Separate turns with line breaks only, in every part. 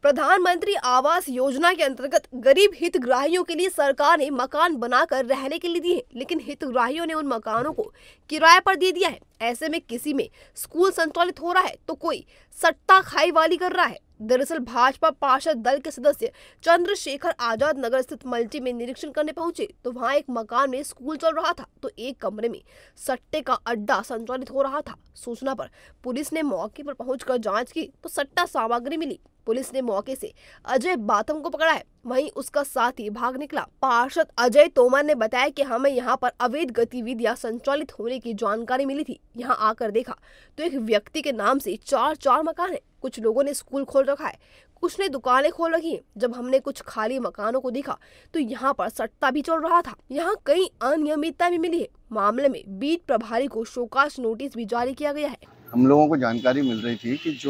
प्रधानमंत्री आवास योजना के अंतर्गत गरीब हितग्राहियों के लिए सरकार ने मकान बनाकर रहने के लिए दिए हैं, लेकिन हितग्राहियों ने उन मकानों को किराए पर दे दिया है। ऐसे में किसी में स्कूल संचालित हो रहा है तो कोई सट्टा खाई वाली कर रहा है। दरअसल भाजपा पार्षद दल के सदस्य चंद्रशेखर आजाद नगर स्थित मल्टी में निरीक्षण करने पहुंचे तो वहां एक मकान में स्कूल चल रहा था तो एक कमरे में सट्टे का अड्डा संचालित हो रहा था। सूचना पर पुलिस ने मौके पर पहुंचकर जांच की तो सट्टा सामग्री मिली। पुलिस ने मौके से अजय बाथम को पकड़ा है, वहीं उसका साथी भाग निकला। पार्षद अजय तोमर ने बताया कि हमें यहां पर अवैध गतिविधियां संचालित होने की जानकारी मिली थी। यहां आकर देखा तो एक व्यक्ति के नाम से चार मकान है। कुछ लोगों ने स्कूल खोल रखा है, कुछ ने दुकानें खोल रखी हैं। जब हमने कुछ खाली मकानों को देखा तो यहाँ पर सट्टा भी चल रहा था। यहाँ कई अनियमितता भी मिली है। मामले में बीट प्रभारी को शोकाज नोटिस भी जारी किया गया है।
हम लोगों को जानकारी मिल रही थी कि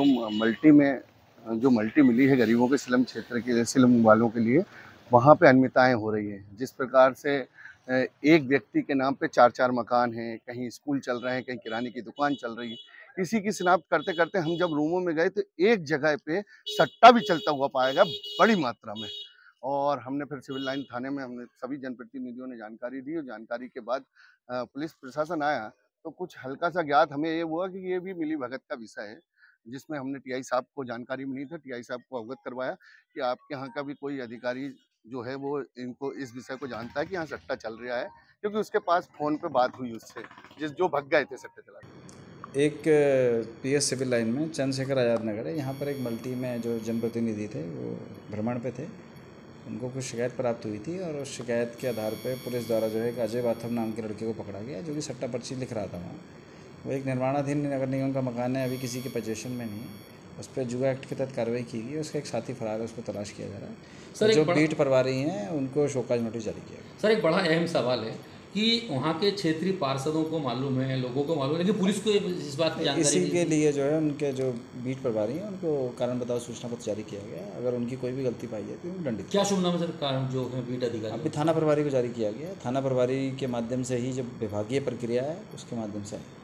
जो मल्टी मिली है गरीबों के स्लम क्षेत्र के स्लम वालों के लिए, वहाँ पे अनियमितताएं हो रही हैं। जिस प्रकार से एक व्यक्ति के नाम पे चार मकान हैं, कहीं स्कूल चल रहे हैं, कहीं किराने की दुकान चल रही है। इसी की शिनाख्त करते करते हम जब रूमों में गए तो एक जगह पे सट्टा भी चलता हुआ पाया गया बड़ी मात्रा में। और हमने फिर सिविल लाइन थाने में हमने सभी जनप्रतिनिधियों ने जानकारी दी और जानकारी के बाद पुलिस प्रशासन आया तो कुछ हल्का सा ज्ञात हमें ये हुआ कि ये भी मिली भगत का विषय है, जिसमें हमने टीआई साहब को जानकारी मिली थी। टीआई साहब को अवगत करवाया कि आपके यहाँ का भी कोई अधिकारी जो है वो इनको इस विषय को जानता है कि यहाँ सट्टा चल रहा है, क्योंकि उसके पास फ़ोन पे बात हुई उससे जो भग गए थे सट्टे चला।
एक पीएस सिविल लाइन में चंद्रशेखर आज़ाद नगर है, यहाँ पर एक मल्टी में जो जनप्रतिनिधि थे वो भ्रमण पे थे। उनको कुछ शिकायत प्राप्त हुई थी और उस शिकायत के आधार पर पुलिस द्वारा जो है एक अजय बाथम नाम के लड़के को पकड़ा गया, जो कि सट्टा पर्ची लिख रहा था वहाँ। वो एक निर्माणाधीन नगर निगम का मकान है, अभी किसी के पोजीशन में नहीं है। उस पर जुआ एक्ट के तहत कार्रवाई की गई। उसका एक साथी फरार है, उसको तलाश किया जा रहा है। सर, जो बीट प्रभारी हैं उनको शोकाज नोटिस जारी किया गया।
सर, एक बड़ा अहम सवाल है कि वहाँ के क्षेत्रीय पार्षदों को मालूम है, लोगों को मालूम है, लेकिन पुलिस को इस बात की जानकारी
इसी के लिए जो है उनके जो बीट प्रभारी हैं उनको कारण बताओ सूचना पत्र जारी किया गया। अगर उनकी कोई भी गलती पाई जाती है तो दंडित।
क्या शुभ नाम है सर कारण जो है बीट अधिकारी?
अभी थाना प्रभारी को जारी किया गया। थाना प्रभारी के माध्यम से ही जब विभागीय प्रक्रिया है उसके माध्यम से